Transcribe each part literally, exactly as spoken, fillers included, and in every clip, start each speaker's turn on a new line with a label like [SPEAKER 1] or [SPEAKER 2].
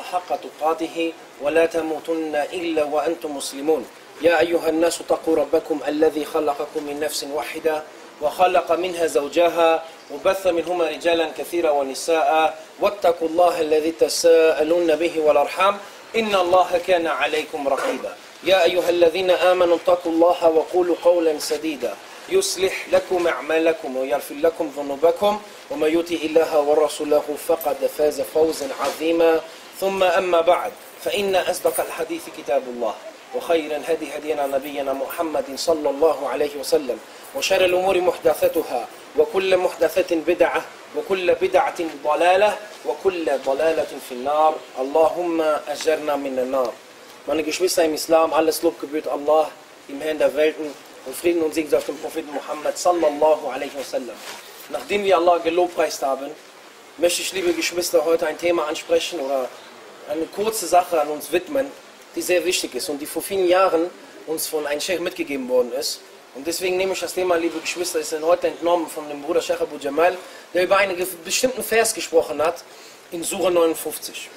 [SPEAKER 1] حق تقاته ولا تموتن إلا وأنتم مسلمون يا أيها الناس اتقوا ربكم الذي خلقكم من نفس واحدة وخلق منها زوجها وبث منهما رجالا كثيرا ونساء واتقوا الله الذي تساءلون به والأرحام إن الله كان عليكم رقيبا يا أيها الذين آمنوا اتقوا الله وقولوا قولا سديدا يصلح لكم أعمالكم ويغفر لكم ذنوبكم ومن يطع الله ورسوله فقد فاز فوزا عظيما ثم أما بعد فإن أصدق الحديث كتاب الله وخير الهدي هدينا نبينا محمد صلى الله عليه وسلم وشر الأمور محدثاتها وكل محدثة بدعة وكل بدعة ضلالة وكل ضلالة في النار اللهم أجرنا من النار. Meine Geschwister im Islam, alles Lob gebührt Allah, im Herrn der Welten, und Frieden und Segen auf den Propheten Muhammad sallallahu alaihi wasallam. Nachdem wir Allah gelobpreist haben, möchte ich, liebe Geschwister, heute ein Thema ansprechen oder eine kurze Sache an uns widmen, die sehr wichtig ist und die vor vielen Jahren uns von einem Sheikh mitgegeben worden ist. Und deswegen nehme ich das Thema, liebe Geschwister, ist heute entnommen von dem Bruder Sheikh Abu Jamal, der über einen bestimmten Vers gesprochen hat, in Surah neunundfünfzig,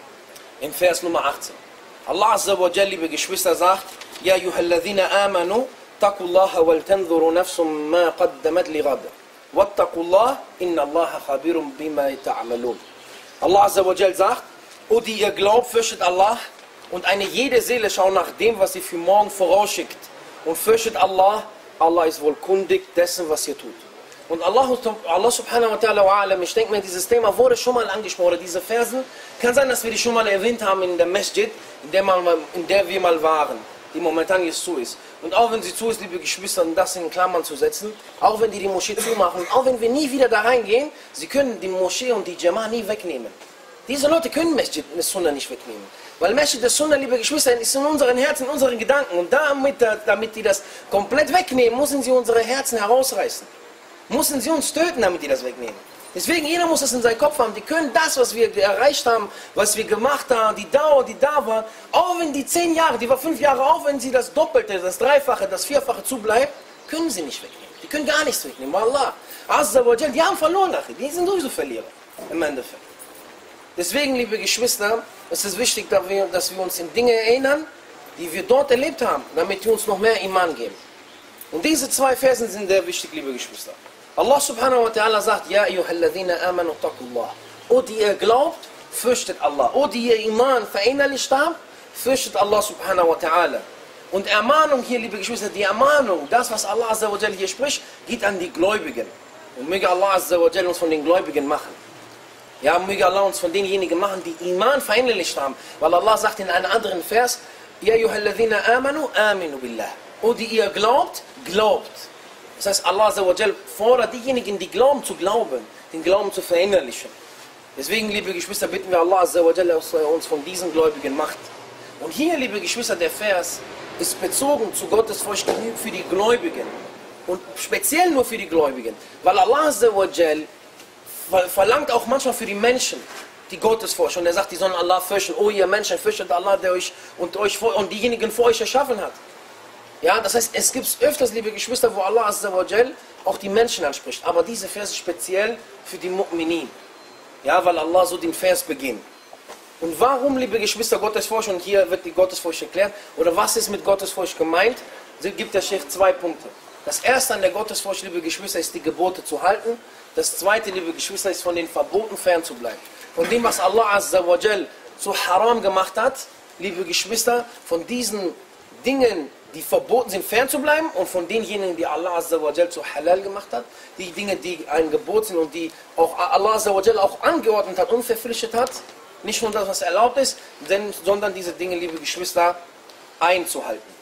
[SPEAKER 1] im Vers Nummer achtzehn. Allah Azza wa Jalla, liebe Geschwister, sagt, Ja ayyuhalladhina amanu, taqullaha wal tanzuru nafsum ma qaddamat li ghad. Wattaqullah, inna Allaha khabirun bima ta'malun. Allah Azza wa Jalla sagt, O die ihr glaubt, fürchtet Allah, und eine jede Seele schaut nach dem, was sie für morgen vorausschickt. Und fürchtet Allah, Allah ist wohl kundig dessen, was ihr tut. Und Allah, Allah subhanahu wa ta'ala, ich denke mir, dieses Thema wurde schon mal angesprochen, diese Versen. Kann sein, dass wir die schon mal erwähnt haben in der Masjid, in der, mal, in der wir mal waren, die momentan jetzt zu ist. Und auch wenn sie zu ist, liebe Geschwister, um das in Klammern zu setzen, auch wenn die die Moschee zumachen, auch wenn wir nie wieder da reingehen, sie können die Moschee und die Jama'a nie wegnehmen. Diese Leute können Masjid al-Sunnah nicht wegnehmen. Weil Masjid al-Sunnah, liebe Geschwister, ist in unseren Herzen, in unseren Gedanken. Und damit, damit die das komplett wegnehmen, müssen sie unsere Herzen herausreißen. Müssen sie uns töten, damit die das wegnehmen. Deswegen, jeder muss das in seinem Kopf haben. Die können das, was wir erreicht haben, was wir gemacht haben, die Dauer, die da war, auch wenn die zehn Jahre, die war fünf Jahre, auch wenn sie das Doppelte, das Dreifache, das Vierfache zubleibt, können sie nicht wegnehmen. Die können gar nichts wegnehmen. Allah, Azza wa Jal, die haben verloren nachher. Die sind sowieso Verlierer, im Endeffekt. Deswegen, liebe Geschwister, es ist wichtig, dass wir, dass wir uns in Dinge erinnern, die wir dort erlebt haben, damit wir uns noch mehr Iman geben. Und diese zwei Versen sind sehr wichtig, liebe Geschwister. Allah subhanahu wa ta'ala sagt, Ja ayyuhalladhina amanu taqullah. O die ihr glaubt, fürchtet Allah. O die ihr Iman verinnerlicht habt, fürchtet Allah subhanahu wa ta'ala. Und Ermahnung hier, liebe Geschwister, die Ermahnung, das, was Allah azza wa jalla hier spricht, geht an die Gläubigen. Und möge Allah azza wa jalla uns von den Gläubigen machen. Ja, möge Allah uns von denjenigen machen, die Iman verinnerlicht haben. Weil Allah sagt in einem anderen Vers, Ja ayyuhalladhina amanu, aminu billah. O die ihr glaubt, glaubt. Das heißt, Allah Azza wa Jal fordert diejenigen, die glauben, zu glauben, den Glauben zu verinnerlichen. Deswegen, liebe Geschwister, bitten wir Allah Azza wa Jal, dass er uns von diesen Gläubigen macht. Und hier, liebe Geschwister, der Vers ist bezogen zu Gottes Furcht für die Gläubigen. Und speziell nur für die Gläubigen. Weil Allah Azza wa Jal verlangt auch manchmal für die Menschen die Gottesfurcht. Und er sagt, die sollen Allah fürchten. Oh, ihr Menschen, fürchtet Allah, der euch und, euch und diejenigen vor euch erschaffen hat. Ja, das heißt, es gibt öfters, liebe Geschwister, wo Allah Azza wa Jal auch die Menschen anspricht. Aber diese Verse speziell für die Mu'minin. Ja, weil Allah so den Vers beginnt. Und warum, liebe Geschwister, Gottesfurcht? Und hier wird die Gottesfurcht erklärt. Oder was ist mit Gottesfurcht gemeint? So gibt der Sheikh zwei Punkte. Das erste an der Gottesfurcht, liebe Geschwister, ist die Gebote zu halten. Das zweite, liebe Geschwister, ist von den Verboten fern zu bleiben. Von dem, was Allah Azza wa Jal so haram gemacht hat, liebe Geschwister, von diesen Dingen, die verboten sind, fernzubleiben, und von denjenigen, die Allah Azza wa Jal zu halal gemacht hat, die Dinge, die ein Gebot sind und die auch Allah Azza wa Jal auch angeordnet hat und verpflichtet hat, nicht nur das, was erlaubt ist, denn, sondern diese Dinge, liebe Geschwister, einzuhalten.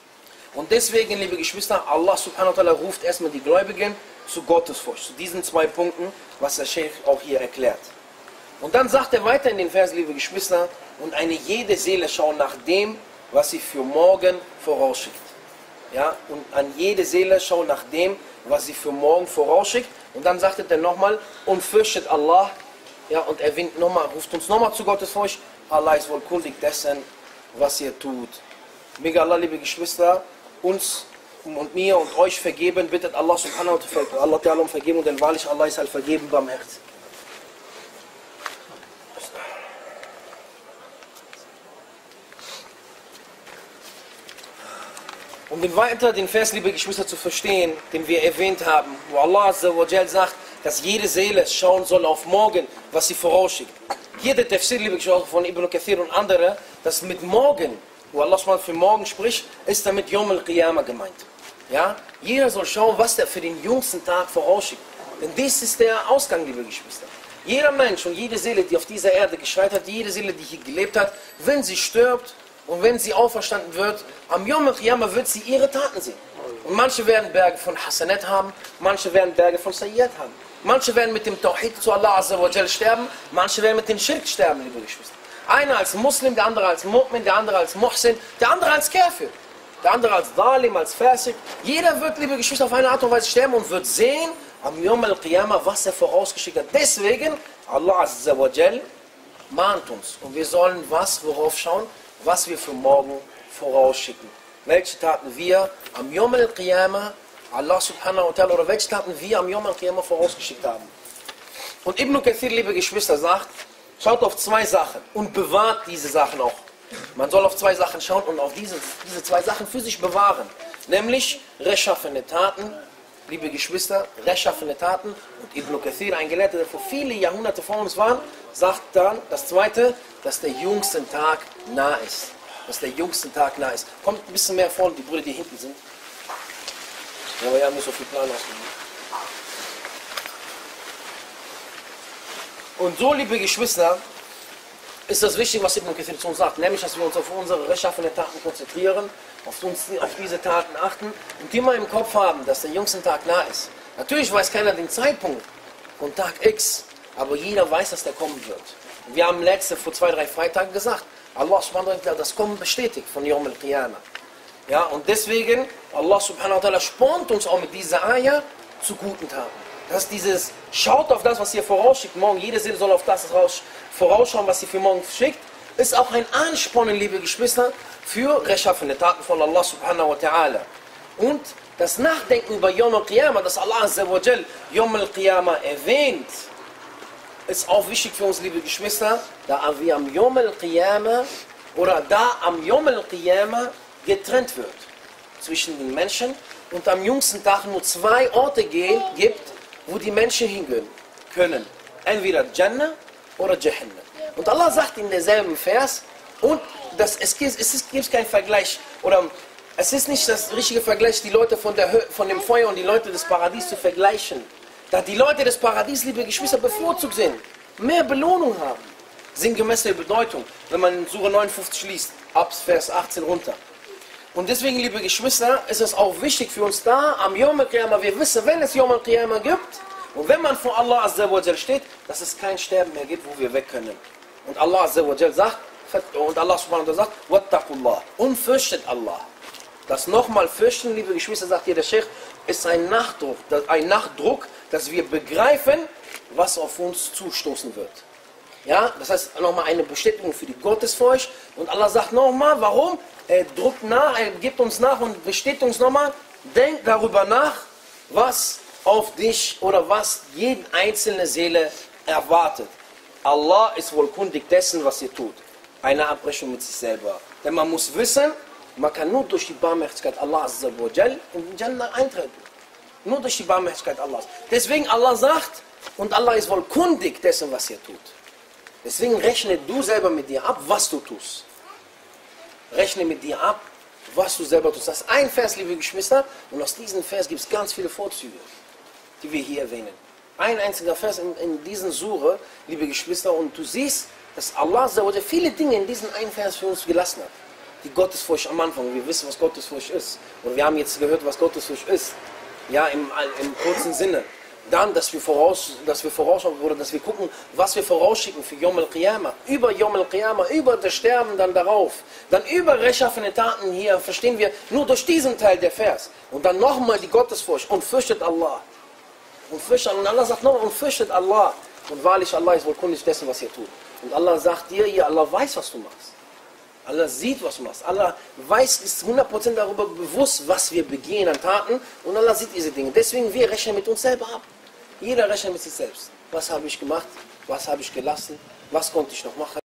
[SPEAKER 1] Und deswegen, liebe Geschwister, Allah subhanahu wa ta'ala ruft erstmal die Gläubigen zu Gottesfurcht, zu diesen zwei Punkten, was der Sheikh auch hier erklärt. Und dann sagt er weiter in den Vers, liebe Geschwister, und eine jede Seele schaut nach dem, was sie für morgen vorausschickt. Ja, und an jede Seele schaut nach dem, was sie für morgen vorausschickt. Und dann sagt er nochmal, und fürchtet Allah. Ja, und er winkt noch mal, ruft uns nochmal zu Gottesfurcht. Allah ist wohl kundig dessen, was ihr tut. Möge Allah, liebe Geschwister, uns und mir und euch vergeben. Bittet Allah subhanahu wa ta'ala um Vergebung, denn wahrlich Allah ist halt vergeben beim Herzen. Um den weiter den Vers, liebe Geschwister, zu verstehen, den wir erwähnt haben, wo Allah Azza wa Jal sagt, dass jede Seele schauen soll auf morgen, was sie vorausschickt. Hier der Tafsir, liebe Geschwister, von Ibn Kathir und andere, dass mit morgen, wo Allah für morgen spricht, ist damit Yom al-Qiyamah gemeint. Ja? Jeder soll schauen, was er für den jüngsten Tag vorausschickt. Denn dies ist der Ausgang, liebe Geschwister. Jeder Mensch und jede Seele, die auf dieser Erde geschreit hat, jede Seele, die hier gelebt hat, wenn sie stirbt und wenn sie auferstanden wird, am Yom al-Qiyamah wird sie ihre Taten sehen. Und manche werden Berge von Hasanat haben, manche werden Berge von Sayyiat haben. Manche werden mit dem Tawhid zu Allah Azza wa Jal sterben, manche werden mit dem Schirk sterben, liebe Geschwister. Einer als Muslim, der andere als Mu'min, der andere als Muhsin, der andere als Kafir, der andere als Zalim, als Fasik. Jeder wird, liebe Geschwister, auf eine Art und Weise sterben und wird sehen, am Yom al-Qiyamah, was er vorausgeschickt hat. Deswegen, Allah Azza wa Jal mahnt uns. Und wir sollen was, worauf schauen? Was wir für morgen vorausschicken. Welche Taten wir am Yom al-Qiyamah, Allah subhanahu wa ta'ala, oder welche Taten wir am Yom al-Qiyamah vorausgeschickt haben. Und Ibn Kathir, liebe Geschwister, sagt, schaut auf zwei Sachen und bewahrt diese Sachen auch. Man soll auf zwei Sachen schauen und auf diese, diese zwei Sachen für sich bewahren. Nämlich rechtschaffene Taten, liebe Geschwister, rechtschaffene Taten. Und Ibn Kathir, ein Gelehrter, der vor viele Jahrhunderte vor uns war, sagt dann das Zweite, dass der jüngste Tag nah ist. Dass der jüngste Tag nah ist. Kommt ein bisschen mehr vorne, die Brüder, die hinten sind. Ja, aber wir haben nicht so viel Plan ausgegeben. Und so, liebe Geschwister, ist das wichtig, was Ibn Kathir zu uns sagt, nämlich, dass wir uns auf unsere rechtschaffenen Taten konzentrieren, auf, uns, auf diese Taten achten und immer im Kopf haben, dass der jüngste Tag nah ist. Natürlich weiß keiner den Zeitpunkt von Tag X, aber jeder weiß, dass der kommen wird. Und wir haben letzte, vor zwei, drei Freitagen gesagt, Allah subhanahu wa ta'ala, das Kommen bestätigt von Yom al-Qiyamah. Ja, und deswegen, Allah subhanahu wa ta'ala spornt uns auch mit dieser Ayah zu guten Taten. Dass dieses, schaut auf das, was ihr vorausschickt, morgen, jede Seele soll auf das vorausschauen, was sie für morgen schickt, ist auch ein Ansporn, liebe Geschwister, für rechtschaffene Taten von Allah subhanahu wa ta'ala. Und das Nachdenken über Yom al-Qiyamah, dass Allah Azza wa Jal Yom al-Qiyamah erwähnt, ist auch wichtig für uns, liebe Geschwister, da wir am Yom al-Qiyamah oder da am Yom al-Qiyamah getrennt wird zwischen den Menschen und am jüngsten Tag nur zwei Orte gehen, gibt, wo die Menschen hingehen können. Entweder Jannah oder Jahannam. Und Allah sagt in derselben Vers, und das, es, gibt, es gibt keinen Vergleich, oder es ist nicht das richtige Vergleich, die Leute von, der, von dem Feuer und die Leute des Paradies zu vergleichen. Da die Leute des Paradies, liebe Geschwister, bevorzugt sind, mehr Belohnung haben. Sinngemäße Bedeutung, wenn man in Sura neunundfünfzig liest, ab Vers achtzehn runter. Und deswegen, liebe Geschwister, ist es auch wichtig für uns da, am Yom al-Qiyamah, wir wissen, wenn es Yom al-Qiyamah gibt, und wenn man vor Allah Azza wa Jal steht, dass es kein Sterben mehr gibt, wo wir weg können. Und Allah Azza wa Jal sagt, und Allah subhanahu wa ta'ala sagt, Wattaqullah, und fürchtet Allah. Das nochmal fürchten, liebe Geschwister, sagt hier der Sheikh, ist ein Nachdruck, ein Nachdruck, dass wir begreifen, was auf uns zustoßen wird. Ja, das heißt nochmal eine Bestätigung für die Gottesfurcht. Und Allah sagt nochmal, warum? Er druckt nach, er gibt uns nach und bestätigt uns nochmal, denk darüber nach, was auf dich oder was jede einzelne Seele erwartet. Allah ist wohl kundig dessen, was ihr tut. Eine Abrechnung mit sich selber. Denn man muss wissen, man kann nur durch die Barmherzigkeit Allah Azza wa Jal in den Jannah eintreten. Nur durch die Barmherzigkeit Allahs. Deswegen Allah sagt, und Allah ist wohl kundig dessen, was ihr tut. Deswegen rechne du selber mit dir ab, was du tust. Rechne mit dir ab, was du selber tust. Das ist ein Vers, liebe Geschwister, und aus diesem Vers gibt es ganz viele Vorzüge, die wir hier erwähnen. Ein einziger Vers in, in diesen Sure, liebe Geschwister, und du siehst, dass Allah viele Dinge in diesem einen Vers für uns gelassen hat. Die Gottesfurcht am Anfang, wir wissen, was Gottesfurcht ist. Oder wir haben jetzt gehört, was Gottesfurcht ist. Ja, im, im kurzen Sinne. Dann, dass wir, voraus, dass wir vorausschauen, oder dass wir gucken, was wir vorausschicken für Yom al-Qiyamah. Über Yom al-Qiyamah, über das Sterben dann darauf. Dann über rechtschaffene Taten hier, verstehen wir, nur durch diesen Teil der Vers. Und dann nochmal die Gottesfurcht und fürchtet Allah. Und fürchtet Allah, und Allah sagt nochmal, und fürchtet Allah. Und wahrlich, Allah ist wohl kundig dessen, was ihr tut. Und Allah sagt dir, ja, Allah weiß, was du machst. Allah sieht, was du machst. Allah weiß, ist hundert Prozent darüber bewusst, was wir begehen an Taten. Und Allah sieht diese Dinge. Deswegen, wir rechnen mit uns selber ab. Jeder rechnet mit sich selbst. Was habe ich gemacht? Was habe ich gelassen? Was konnte ich noch machen?